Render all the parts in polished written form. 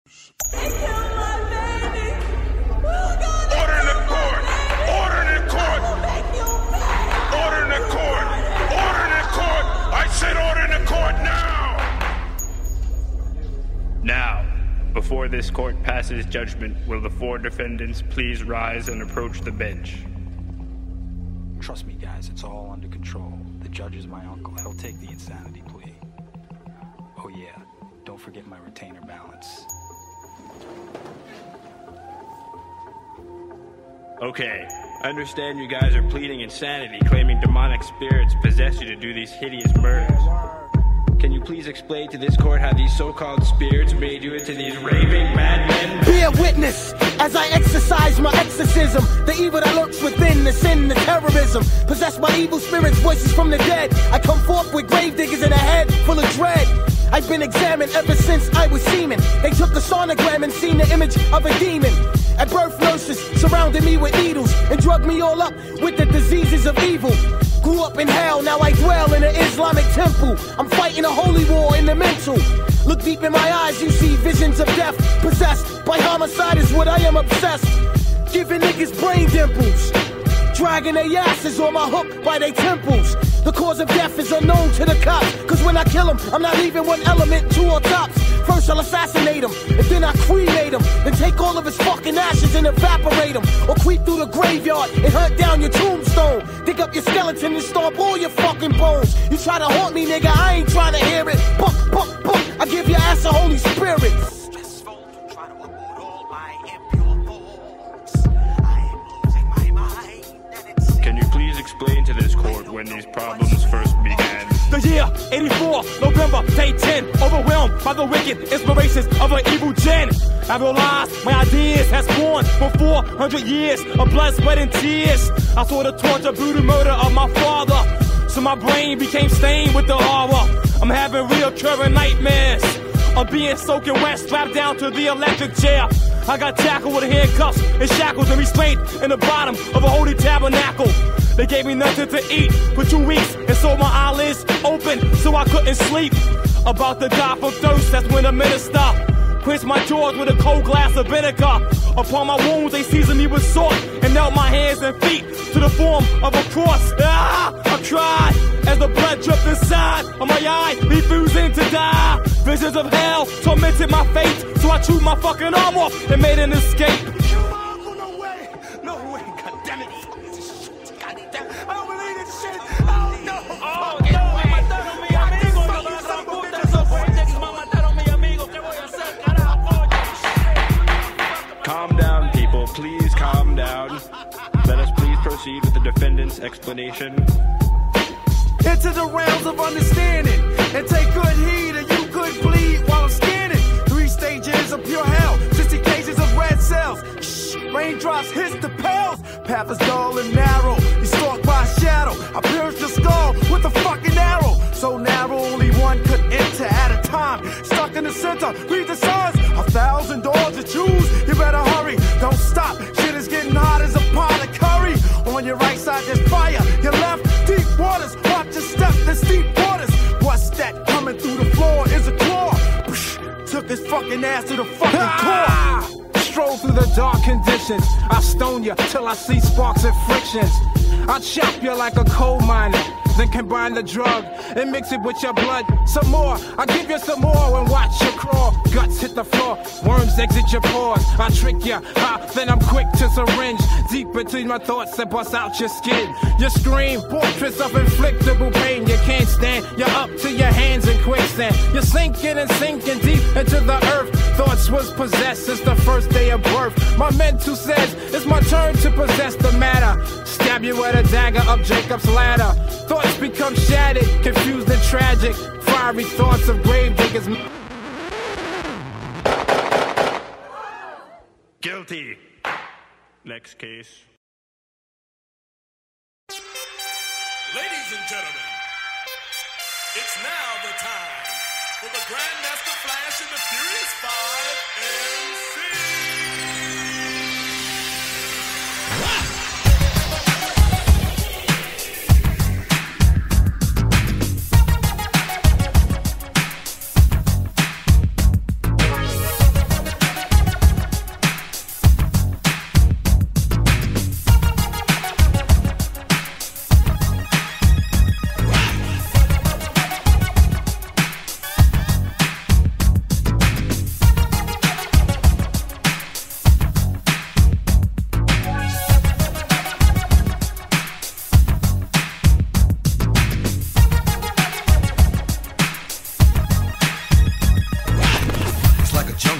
Before this court passes judgment, will the four defendants please rise and approach the bench? Trust me, guys, it's all under control. The judge is my uncle. He'll take the insanity plea. Oh yeah, don't forget my retainer balance. Okay, I understand you guys are pleading insanity, claiming demonic spirits possess you to do these hideous murders. Can you please explain to this court how these so-called spirits made you into these raving madmen? Be a witness as I exercise my exorcism. The evil that lurks within, the sin, the terrorism. Possessed by evil spirits, voices from the dead. I come forth with grave diggers in a head full of dread. I've been examined ever since I was semen. They took the sonogram and seen the image of a demon. At birth, nurses surrounded me with needles and drugged me all up with the diseases of evil. Grew up in hell, now I dwell in an Islamic temple. I'm fighting a holy war in the mental. Look deep in my eyes, you see visions of death. Possessed by homicide is what I am obsessed. Giving niggas brain dimples. Dragging their asses on my hook by their temples. The cause of death is unknown to the cops. Cause when I kill them, I'm not leaving one element, two or tops. First I'll assassinate him, and then I cremate him. Then take all of his fucking ashes and evaporate him. Or creep through the graveyard and hunt down your tombstone. Dig up your skeleton and stomp all your fucking bones. You try to haunt me, nigga, I ain't trying to hear it. Buck, buck, buck, I give your ass a Holy Spirit. Can you please explain to this court when these problems first began? The year 84, November, day 10. Overwhelmed by the wicked inspirations of an evil gen. I realized my ideas has spawned for 400 years of blood, sweat, and tears. I saw the torture, brutal murder of my father. So my brain became stained with the horror. I'm having reoccurring nightmares of being soaking wet, strapped down to the electric chair. I got tackled with handcuffs and shackles and restrained in the bottom of a holy tabernacle. They gave me nothing to eat for 2 weeks and so my eyelids open so I couldn't sleep. About to die from thirst, that's when the minister quenched my jaws with a cold glass of vinegar. Upon my wounds they seasoned me with salt and knelt my hands and feet to the form of a cross. Ah! I cried as the blood dripped inside of my eye, refusing to die. Visions of hell tormented my fate, so I chewed my fucking arm off and made an escape. No way, goddammit. I don't believe this shit. Oh no. Oh, no, me mataron mi amigo. No me gran puta, eso fue que me mataron mi amigo. ¿Qué voy a hacer, carajo? Calm down, people. Please calm down. Let us please proceed with the defendant's explanation. Into the realms of understanding and take good heed, or you could bleed while I'm scanning. 3 stages of pure hell, 60 cases of red cells. Shh, raindrops hit the pales. Path is dull and narrow. You stalked by a shadow. I pierced your skull with a fucking arrow. So narrow, only one could enter at a time. Stuck in the center, read the signs. 1,000 doors to choose. You better hurry, don't stop. Shit is getting hot as a pot of curry. On your right side there's fire. Your left, deep waters. Watch your step, there's deep waters. What's that coming through the floor? Is a claw. Took his fucking ass to the fucking core. Stroll through the dark conditions. I stone you till I see sparks and frictions. I chop you like a coal miner. Then combine the drug and mix it with your blood. Some more, I give you some more and watch you crawl. Guts hit the floor, worms exit your pores. I trick you, then I'm quick to syringe deep between my thoughts and bust out your skin. You scream, portraits of inflictable pain. You can't stand, you're up to your hands in quicksand. You're sinking and sinking deep into the earth. Thoughts was possessed since the first day of birth. My mental says it's my turn to possess the matter. Stab you with a dagger up Jacob's ladder. Thoughts become shattered, confused and tragic. Fiery thoughts of grave diggers. Guilty. Next case. Ladies and gentlemen, it's now the time for the Grandmaster Flash and the Furious 5 MC.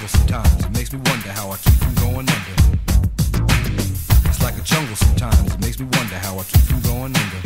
jungle sometimes. It makes me wonder how I keep from going under. It's like a jungle sometimes. It makes me wonder how I keep from going under.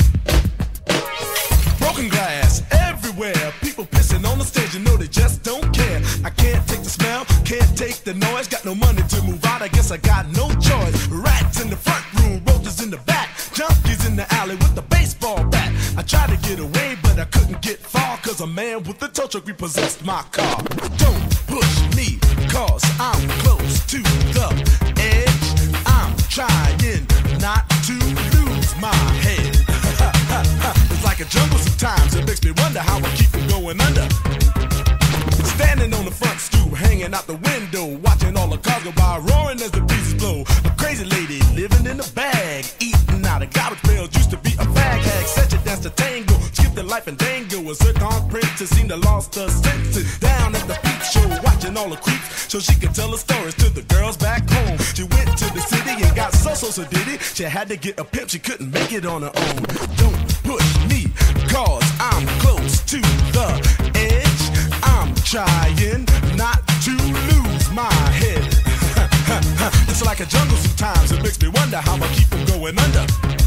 Broken glass everywhere. People pissing on the stage, you know they just don't care. I can't take the smell, can't take the noise. Got no money to move out, I guess I got no choice. Rats in the front room, roaches in the back, junkies in the alley with the baseball bat. I tried to get away, but I couldn't get far, cause a man with a tow truck repossessed my car. Don't push me, cause I'm close to the edge. I'm trying not to lose my head. It's like a jungle sometimes, it makes me wonder how I keep from going under. Standing on the front stoop, hanging out the window, watching all the cars go by, roaring as the breezes blow. A crazy lady living in a bag, eating out of garbage pails, used to be a fag hag. Such a dance to tango, skipped the life and dango. A zircon princess seemed to lost her senses. Down at the peep show, watching all the creeps, so she could tell her stories to the girls back home. She went to the city and got so did it. She had to get a pimp, she couldn't make it on her own. Don't push me, cause I'm close to the edge. I'm trying not to lose my head. It's like a jungle sometimes, it makes me wonder how I keep from going under.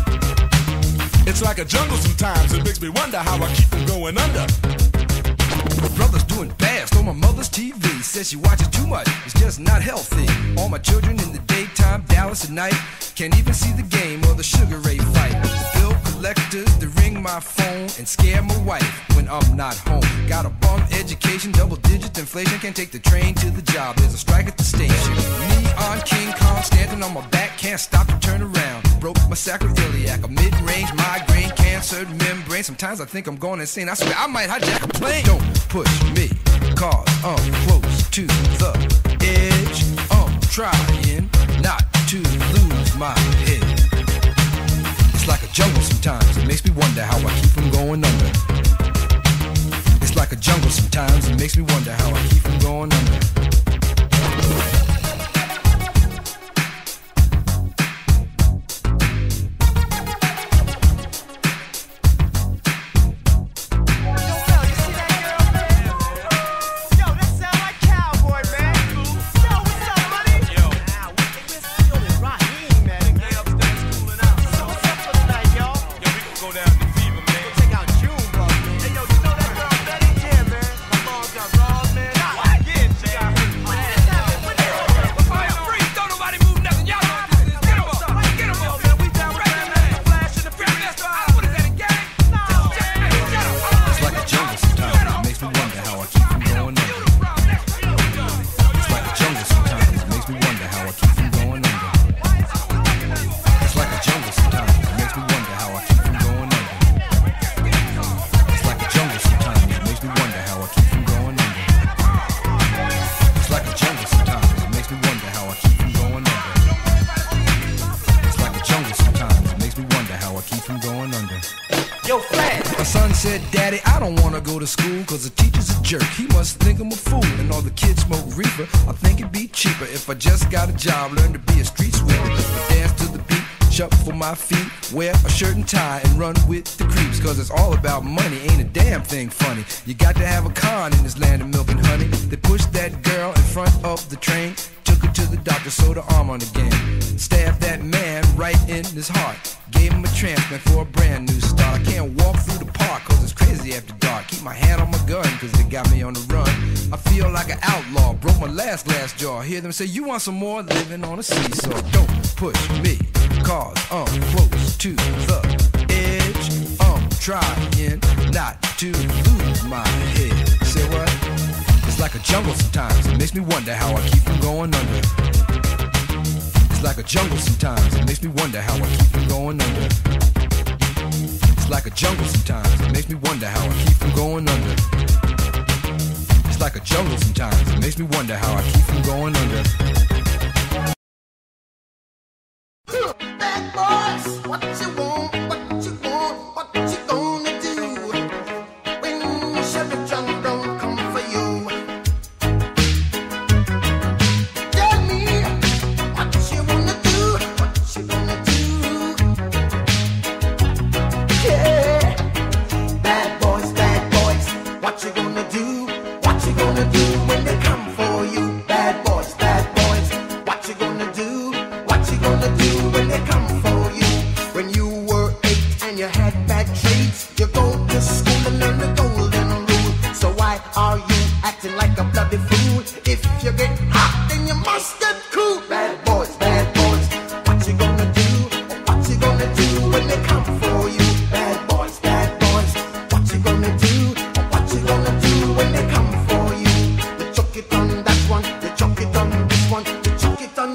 It's like a jungle sometimes, it makes me wonder how I keep from going under. My brother's doing bad, stole my mother's TV. Says she watches too much, it's just not healthy. All my children in the daytime, Dallas at night. Can't even see the game or the Sugar Ray fight. The bill collectors, they ring my phone and scare my wife when I'm not home. Got a bum education, double-digit inflation. Can't take the train to the job, there's a strike at the station. Neon King Kong standing on my back, can't stop to turn around. Broke my sacroiliac, a mid-range migraine, cancer membrane. Sometimes I think I'm going insane, I swear I might hijack a plane. Don't push me, cause I'm close to the edge. I'm trying not to lose my head. It's like a jungle sometimes, it makes me wonder how I keep from going under. It's like a jungle sometimes, it makes me wonder how I keep from going under. Daddy, I don't wanna go to school cause the teacher's a jerk. He must think I'm a fool and all the kids smoke reefer. I think it'd be cheaper if I just got a job, learn to be a street sweeper. I dance to the beat, shuffle my feet, wear a shirt and tie and run with the creeps. Cause it's all about money, ain't a damn thing funny. You got to have a con in this land of milk and honey. They pushed that girl in front of the train, took her to the doctor, sewed her arm on again. Stabbed that man right in his heart, gave him a transplant for a brand new start. I can't walk through the park cause it's crazy after dark. Keep my hand on my gun cause they got me on the run. I feel like an outlaw, broke my last jaw. Hear them say, you want some more, living on a seesaw. Don't push me, cause I'm close to the edge. I'm trying not to lose my head. Say what? It's like a jungle sometimes, it makes me wonder how I keep from going under. It's like a jungle sometimes, it makes me wonder how I keep from going under. It's like a jungle sometimes, it makes me wonder how I keep from going under. It's like a jungle sometimes, it makes me wonder how I keep from going under. Bad boys, what you want, what you want, what you gonna do when Chevy John don't come for you? Tell me what you wanna do, what you gonna do? Yeah, bad boys, what you gonna do? What you gonna do when they come for you? Bad boys.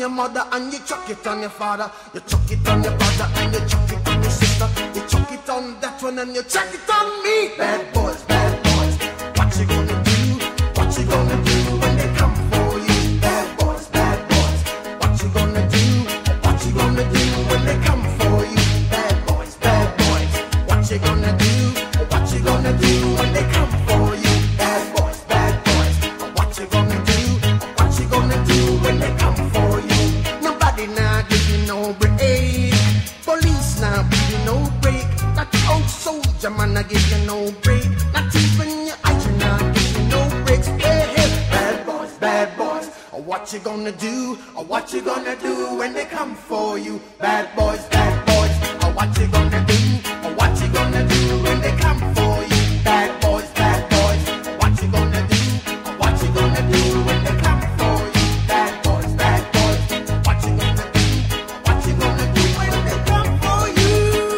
your mother and you chuck it on your father. You chuck it on your brother and you chuck it on your sister. You chuck it on that one and you chuck it on me. Bad boys, what you gonna do? What you gonna do when they come for you? Bad boys, what you gonna do? What you gonna do when they come for you? Bad boys, what you gonna do? What you gonna do when they come for you? Bad boys, what you gonna do? What you gonna do when they come for you? Nobody now give you no break. Police now give you no break. That old soldier man I give you no break. Not even your eyes now give you no breaks. Hey, bad boys, what you gonna do? What you gonna do when they come for you? Bad boys, what you gonna do? What you gonna do when they come for you? Bad boys, what you gonna do? What you gonna do when they come for you? Bad boys, what you gonna do? What you gonna do when they come for you?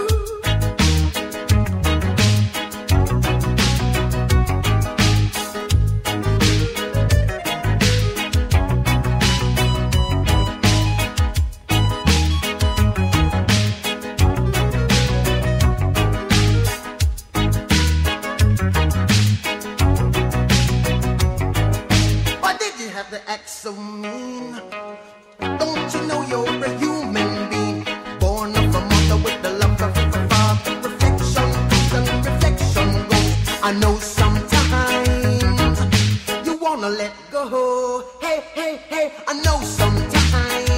Why did you have to act so mean? Don't you know you're a human being? Born of a mother with the love of a father. Reflection comes and reflection goes. I know sometimes you wanna let go. Hey, I know sometimes